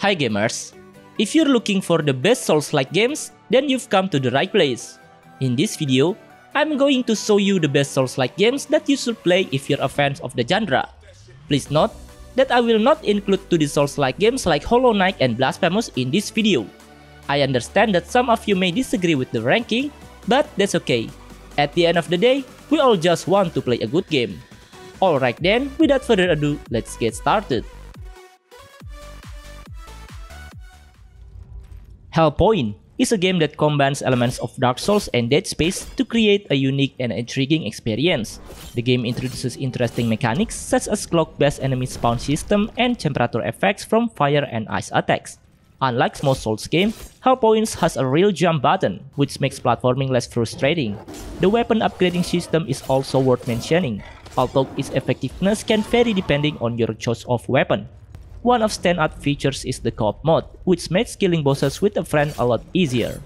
Hi gamers! If you're looking for the best Souls-like games, then you've come to the right place. In this video, I'm going to show you the best Souls-like games that you should play if you're a fan of the genre. Please note that I will not include the Souls-like games like Hollow Knight and Blasphemous in this video. I understand that some of you may disagree with the ranking, but that's okay. At the end of the day, we all just want to play a good game. Alright then, without further ado, let's get started. Hellpoint is a game that combines elements of Dark Souls and Dead Space to create a unique and intriguing experience. The game introduces interesting mechanics such as clock-based enemy spawn system and temperature effects from fire and ice attacks. Unlike most Souls games, Hellpoint has a real jump button, which makes platforming less frustrating. The weapon upgrading system is also worth mentioning, although its effectiveness can vary depending on your choice of weapon. One of standout features is the co-op mode, which makes killing bosses with a friend a lot easier.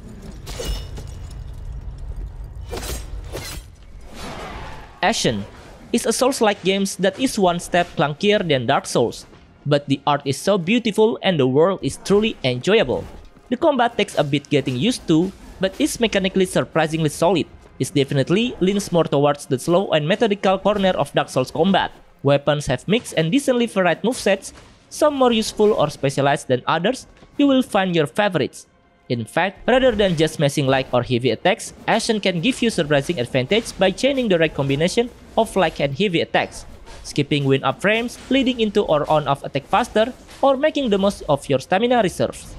Ashen is a Souls-like game that is one step clunkier than Dark Souls, but the art is so beautiful and the world is truly enjoyable. The combat takes a bit getting used to, but is mechanically surprisingly solid. It definitely leans more towards the slow and methodical corner of Dark Souls combat. Weapons have mixed and decently varied movesets, some more useful or specialized than others. You will find your favorites. In fact, rather than just smashing light or heavy attacks, Ashen can give you surprising advantage by chaining the right combination of light and heavy attacks, skipping wind-up frames, leading into or on-off attack faster, or making the most of your stamina reserves.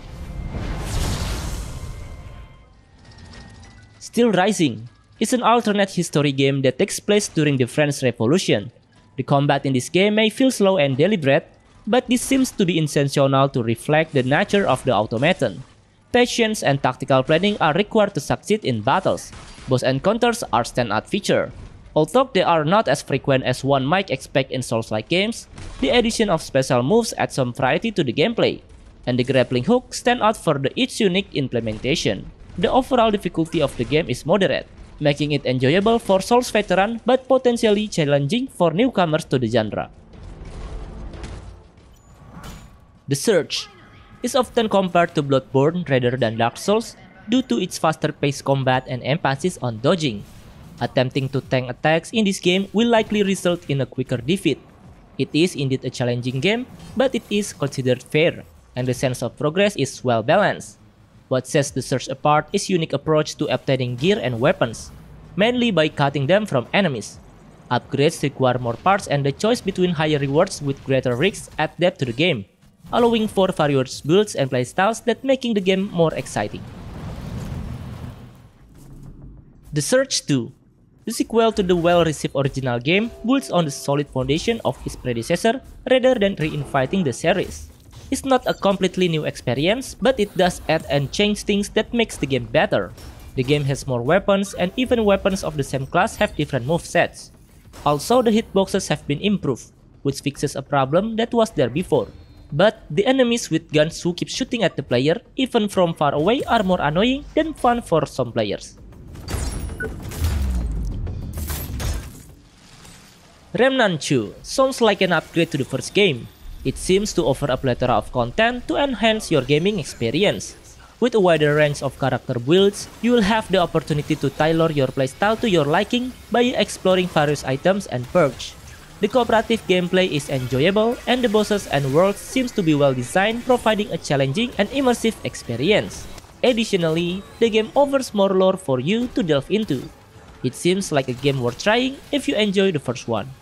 Steel Rising is an alternate history game that takes place during the French Revolution. The combat in this game may feel slow and deliberate, but this seems to be intentional to reflect the nature of the automaton. Patience and tactical planning are required to succeed in battles. Boss encounters are standout feature. Although they are not as frequent as one might expect in Souls-like games, the addition of special moves adds some variety to the gameplay, and the grappling hook stands out for its unique implementation. The overall difficulty of the game is moderate, making it enjoyable for Souls veterans but potentially challenging for newcomers to the genre. The Surge is often compared to Bloodborne rather than Dark Souls due to its faster-paced combat and emphasis on dodging. Attempting to tank attacks in this game will likely result in a quicker defeat. It is indeed a challenging game, but it is considered fair, and the sense of progress is well balanced. What sets the Surge apart is unique approach to obtaining gear and weapons, mainly by cutting them from enemies. Upgrades require more parts and the choice between higher rewards with greater risks add depth to the game, allowing for various builds and playstyles that making the game more exciting. The Surge 2, the sequel to the well-received original game, builds on the solid foundation of its predecessor rather than reinventing the series. It's not a completely new experience, but it does add and change things that makes the game better. The game has more weapons, and even weapons of the same class have different movesets. Also, the hitboxes have been improved, which fixes a problem that was there before. But the enemies with guns who keep shooting at the player, even from far away, are more annoying than fun for some players. Remnant 2 sounds like an upgrade to the first game. It seems to offer a plethora of content to enhance your gaming experience. With a wider range of character builds, you will have the opportunity to tailor your playstyle to your liking by exploring various items and perks. The cooperative gameplay is enjoyable, and the bosses and worlds seems to be well designed, providing a challenging and immersive experience. Additionally, the game offers more lore for you to delve into. It seems like a game worth trying if you enjoy the first one.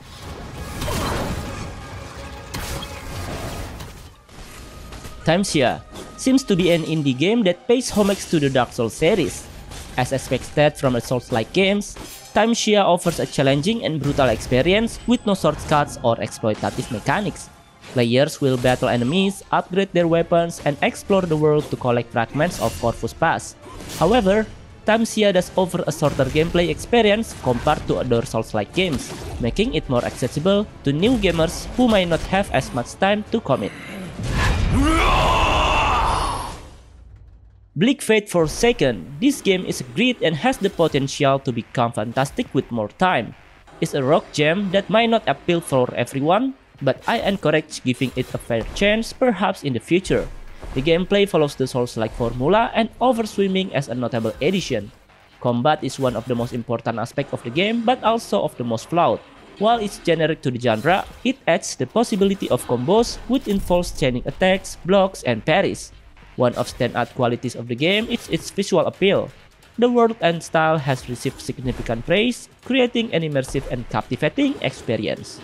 Timeshare seems to be an indie game that pays homage to the Dark Souls series. As expected from a Souls-like games, Timeshare offers a challenging and brutal experience with no shortcuts or exploitative mechanics. Players will battle enemies, upgrade their weapons, and explore the world to collect fragments of Corvus Pass. However, Timeshare does offer a shorter gameplay experience compared to other Souls-like games, making it more accessible to new gamers who might not have as much time to commit. Bleak Fate Forsaken. This game is great and has the potential to become fantastic with more time. It's a rock gem that might not appeal for everyone, but I encourage giving it a fair chance perhaps in the future. The gameplay follows the Souls-like formula, and overswimming as a notable addition. Combat is one of the most important aspects of the game, but also of the most flawed. While it's generic to the genre, it adds the possibility of combos, which involves chaining attacks, blocks, and parries. One of the standout qualities of the game is its visual appeal. The world and style has received significant praise, creating an immersive and captivating experience.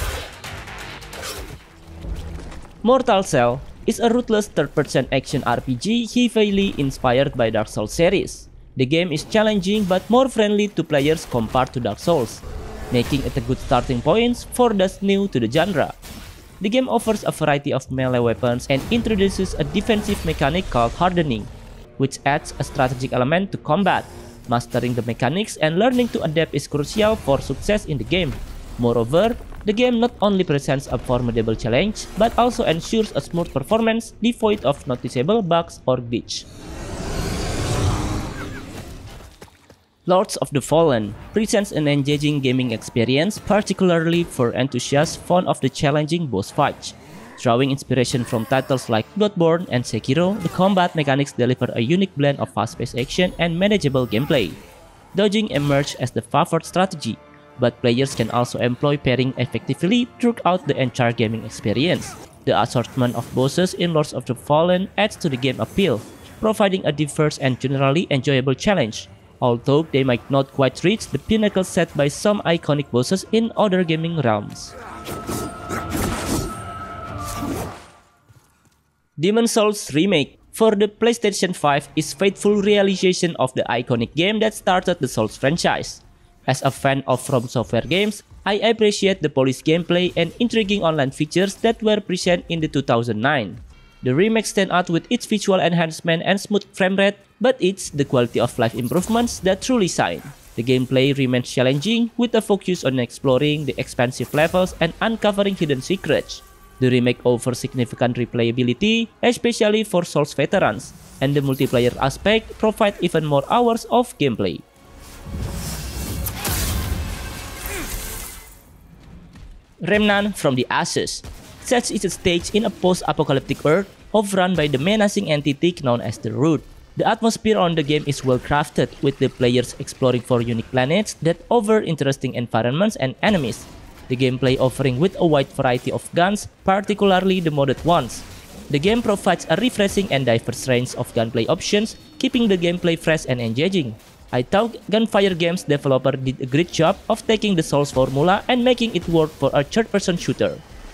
Mortal Shell is a ruthless third-person action RPG heavily inspired by Dark Souls series. The game is challenging but more friendly to players compared to Dark Souls, making it a good starting point for those new to the genre. The game offers a variety of melee weapons and introduces a defensive mechanic called hardening, which adds a strategic element to combat. Mastering the mechanics and learning to adapt is crucial for success in the game. Moreover, the game not only presents a formidable challenge, but also ensures a smooth performance devoid of noticeable bugs or glitch. Lords of the Fallen presents an engaging gaming experience, particularly for enthusiasts fond of the challenging boss fights. Drawing inspiration from titles like Bloodborne and Sekiro, the combat mechanics deliver a unique blend of fast-paced action and manageable gameplay. Dodging emerges as the favored strategy, but players can also employ pairing effectively throughout the entire gaming experience. The assortment of bosses in Lords of the Fallen adds to the game appeal, providing a diverse and generally enjoyable challenge, although they might not quite reach the pinnacle set by some iconic bosses in other gaming realms. Demon's Souls Remake for the PlayStation 5 is faithful realization of the iconic game that started the Souls franchise. As a fan of From Software games, I appreciate the polished gameplay and intriguing online features that were present in the 2009. The remake stands out with its visual enhancement and smooth frame rate, but it's the quality of life improvements that truly shine. The gameplay remains challenging with a focus on exploring the expansive levels and uncovering hidden secrets. The remake offers significant replayability, especially for Souls veterans, and the multiplayer aspect provides even more hours of gameplay. Remnant from the Ashes sets its stage in a post-apocalyptic Earth overrun by the menacing entity known as the Root. The atmosphere on the game is well crafted, with the players exploring 4 unique planets that offer interesting environments and enemies. The gameplay offering with a wide variety of guns, particularly the modded ones. The game provides a refreshing and diverse range of gunplay options, keeping the gameplay fresh and engaging. I thought Gunfire Games developer did a great job of taking the Souls formula and making it work for a third-person shooter.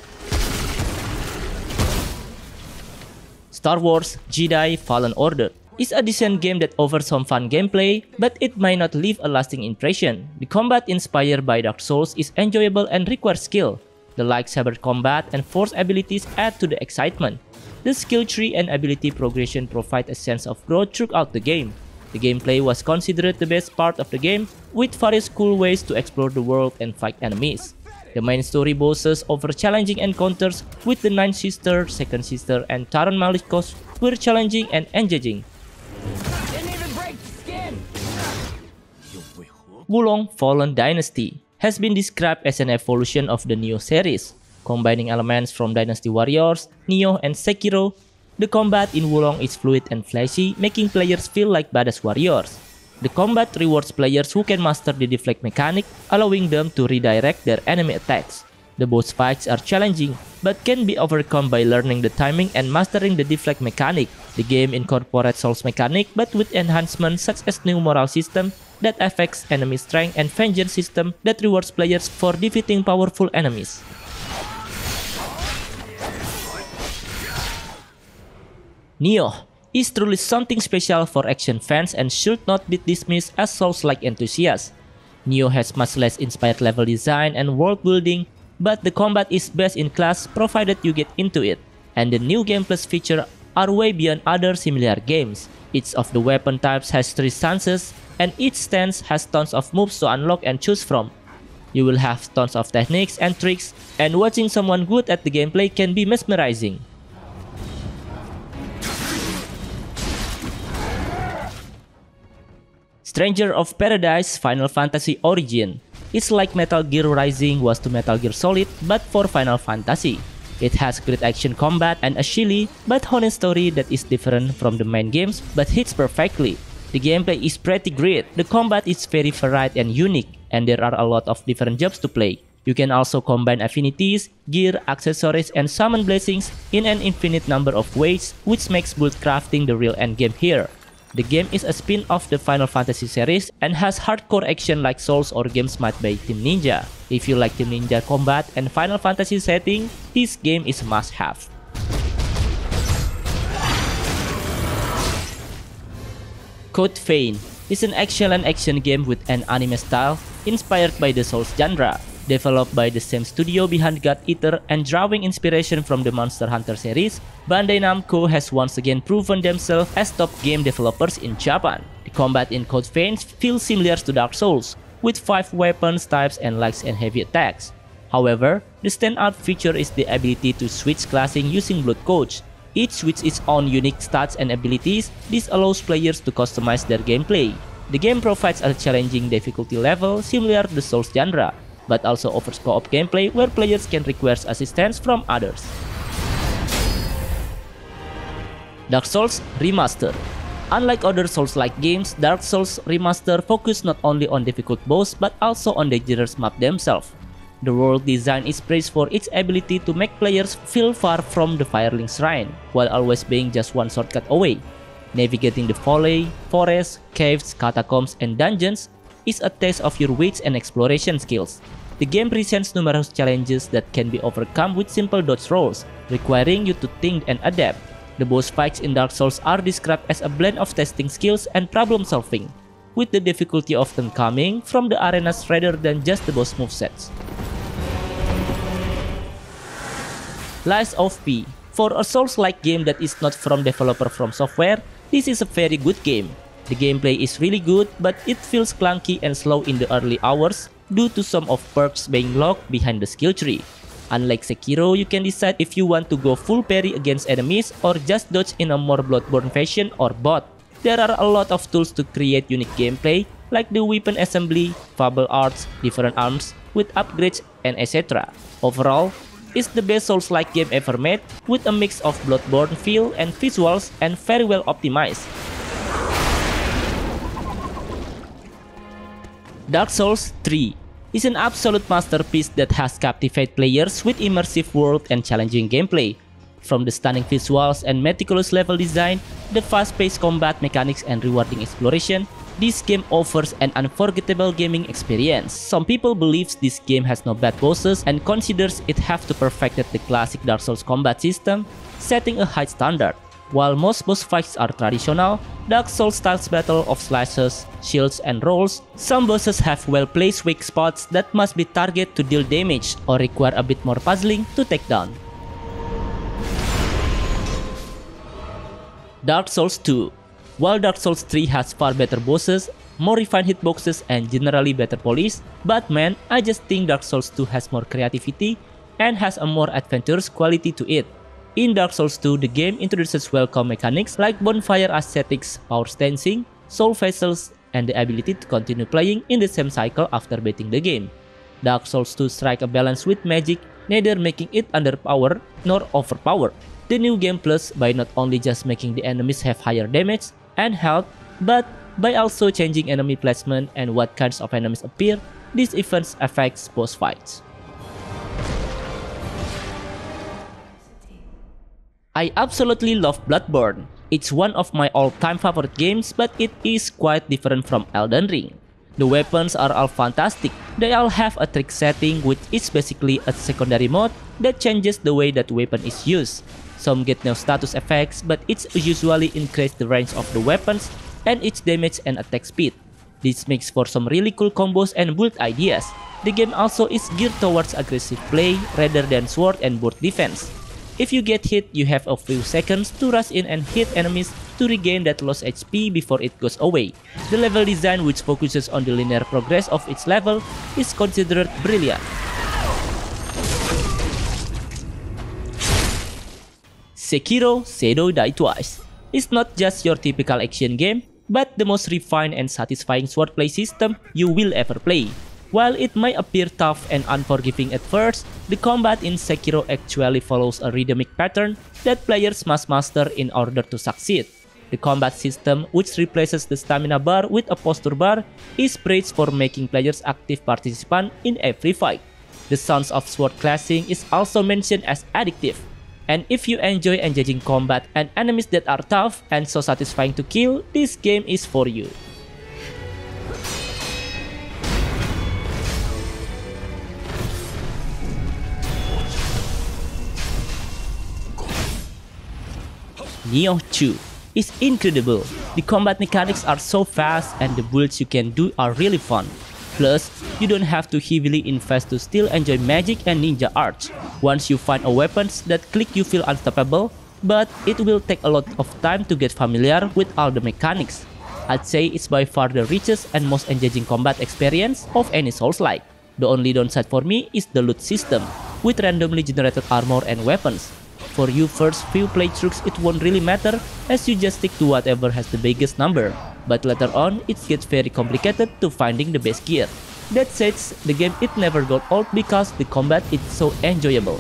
Star Wars Jedi Fallen Order is a decent game that offers some fun gameplay, but it might not leave a lasting impression. The combat inspired by Dark Souls is enjoyable and requires skill. The lightsaber combat and force abilities add to the excitement. The skill tree and ability progression provide a sense of growth throughout the game. The gameplay was considered the best part of the game, with various cool ways to explore the world and fight enemies. The main story bosses offer challenging encounters, with the Ninth Sister, Second Sister, and Taron Malicos were challenging and engaging. Wulong Fallen Dynasty has been described as an evolution of the Nioh series, combining elements from Dynasty Warriors, Nioh, and Sekiro. The combat in Wulong is fluid and flashy, making players feel like badass warriors. The combat rewards players who can master the deflect mechanic, allowing them to redirect their enemy attacks. The boss fights are challenging, but can be overcome by learning the timing and mastering the deflect mechanic. The game incorporates Souls mechanic, but with enhancements such as new morale system that affects enemy strength and vengeance system that rewards players for defeating powerful enemies. Nioh is truly something special for action fans and should not be dismissed as Souls-like enthusiasts. Nioh has much less inspired level design and world building, but the combat is best in class provided you get into it, and the new Game Plus feature are way beyond other similar games. Each of the weapon types has 3 stances, and each stance has tons of moves to unlock and choose from. You will have tons of techniques and tricks, and watching someone good at the gameplay can be mesmerizing. Stranger of Paradise Final Fantasy Origin is like Metal Gear Rising was to Metal Gear Solid, but for Final Fantasy. It has great action combat and a chilly but honest story that is different from the main games but hits perfectly. The gameplay is pretty great, the combat is very varied and unique, and there are a lot of different jobs to play. You can also combine affinities, gear, accessories, and summon blessings in an infinite number of ways, which makes build crafting the real endgame here. The game is a spin-off of the Final Fantasy series and has hardcore action like Souls or games made by Team Ninja. If you like Team Ninja combat and Final Fantasy setting, this game is a must-have. Code Vein is an excellent action game with an anime style inspired by the Souls genre. Developed by the same studio behind God Eater and drawing inspiration from the Monster Hunter series, Bandai Namco has once again proven themselves as top game developers in Japan. The combat in Code Vein feels similar to Dark Souls, with 5 weapons types and light and heavy attacks. However, the standout feature is the ability to switch classing using Blood Coach. Each with its own unique stats and abilities, this allows players to customize their gameplay. The game provides a challenging difficulty level similar to the Souls genre, but also offers co-op gameplay where players can request assistance from others. Dark Souls Remaster. Unlike other Souls-like games, Dark Souls Remaster focus not only on difficult boss but also on the dangerous map themselves. The world design is praised for its ability to make players feel far from the Firelink Shrine, while always being just one shortcut away. Navigating the valley, forests, caves, catacombs, and dungeons is a test of your wits and exploration skills. The game presents numerous challenges that can be overcome with simple dodge rolls, requiring you to think and adapt. The boss fights in Dark Souls are described as a blend of testing skills and problem solving, with the difficulty often coming from the arenas rather than just the boss movesets. Lies of P. For a Souls-like game that is not from developer From Software, this is a very good game. The gameplay is really good, but it feels clunky and slow in the early hours due to some of perks being locked behind the skill tree. Unlike Sekiro, you can decide if you want to go full parry against enemies or just dodge in a more Bloodborne fashion or both. There are a lot of tools to create unique gameplay, like the weapon assembly, fable arts, different arms with upgrades, and etc. Overall, it's the best Souls-like game ever made, with a mix of Bloodborne feel and visuals and very well optimized. Dark Souls 3 is an absolute masterpiece that has captivated players with immersive world and challenging gameplay. From the stunning visuals and meticulous level design, the fast-paced combat mechanics and rewarding exploration, this game offers an unforgettable gaming experience. Some people believe this game has no bad bosses and considers it have to perfect the classic Dark Souls combat system, setting a high standard. While most boss fights are traditional, Dark Souls styles battle of slashes, shields, and rolls, some bosses have well-placed weak spots that must be targeted to deal damage or require a bit more puzzling to take down. Dark Souls 2. While Dark Souls 3 has far better bosses, more refined hitboxes, and generally better polish, but man, I just think Dark Souls 2 has more creativity and has a more adventurous quality to it. In Dark Souls 2, the game introduces welcome mechanics like bonfire aesthetics, power stancing, soul vessels, and the ability to continue playing in the same cycle after beating the game. Dark Souls 2 strike a balance with magic, neither making it underpowered nor overpowered. The new game plus by not only just making the enemies have higher damage and health, but by also changing enemy placement and what kinds of enemies appear. These events affects boss fights. I absolutely love Bloodborne. It's one of my all-time favorite games, but it is quite different from Elden Ring. The weapons are all fantastic. They all have a trick setting, which is basically a secondary mode that changes the way that weapon is used. Some get no status effects, but it's usually increase the range of the weapons and its damage and attack speed. This makes for some really cool combos and build ideas. The game also is geared towards aggressive play rather than sword and board defense. If you get hit, you have a few seconds to rush in and hit enemies to regain that lost HP before it goes away. The level design, which focuses on the linear progress of each level, is considered brilliant. Sekiro Shadow Die Twice is not just your typical action game, but the most refined and satisfying swordplay system you will ever play. While it might appear tough and unforgiving at first, the combat in Sekiro actually follows a rhythmic pattern that players must master in order to succeed. The combat system, which replaces the stamina bar with a posture bar, is praised for making players active participants in every fight. The sounds of sword clashing is also mentioned as addictive. And if you enjoy engaging combat and enemies that are tough and so satisfying to kill, this game is for you. Nioh 2 is incredible. The combat mechanics are so fast and the builds you can do are really fun. Plus, you don't have to heavily invest to still enjoy magic and ninja arts. Once you find a weapons that click, you feel unstoppable, but it will take a lot of time to get familiar with all the mechanics. I'd say it's by far the richest and most engaging combat experience of any Souls-like. The only downside for me is the loot system, with randomly generated armor and weapons. For you first few playthroughs it won't really matter, as you just stick to whatever has the biggest number, but later on it gets very complicated to finding the best gear. That said, the game it never got old because the combat is so enjoyable.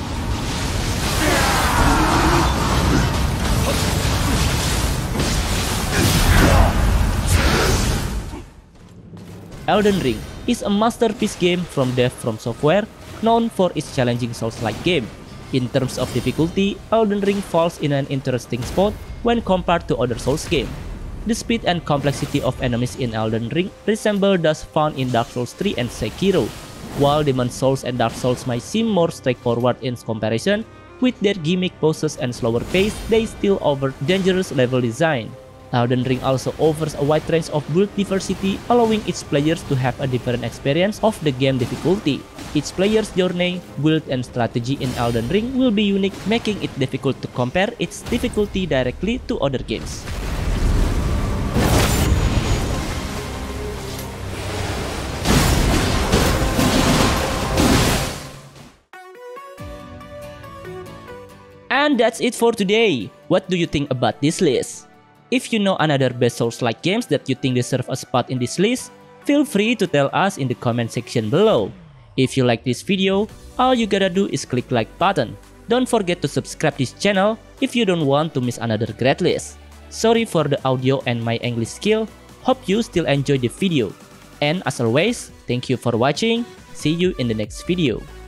Elden Ring is a masterpiece game from dev From Software, known for its challenging Souls-like game. In terms of difficulty, Elden Ring falls in an interesting spot when compared to other Souls games. The speed and complexity of enemies in Elden Ring resemble those found in Dark Souls 3 and Sekiro. While Demon's Souls and Dark Souls might seem more straightforward in comparison, with their gimmick bosses and slower pace, they still offer dangerous level design. Elden Ring also offers a wide range of build diversity, allowing each players to have a different experience of the game difficulty. Each player's journey, build, and strategy in Elden Ring will be unique, making it difficult to compare its difficulty directly to other games. And that's it for today. What do you think about this list? If you know another best Souls-like games that you think deserve a spot in this list, feel free to tell us in the comment section below. If you like this video, all you gotta do is click like button. Don't forget to subscribe this channel if you don't want to miss another great list. Sorry for the audio and my English skill, hope you still enjoy the video. And as always, thank you for watching, see you in the next video.